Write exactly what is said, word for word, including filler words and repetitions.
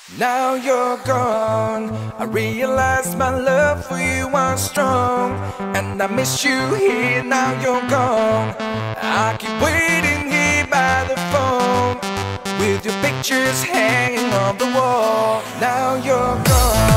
Now you're gone, I realize my love for you was strong, and I miss you here. Now you're gone, I keep waiting here by the phone with your pictures hanging on the wall. Now you're gone.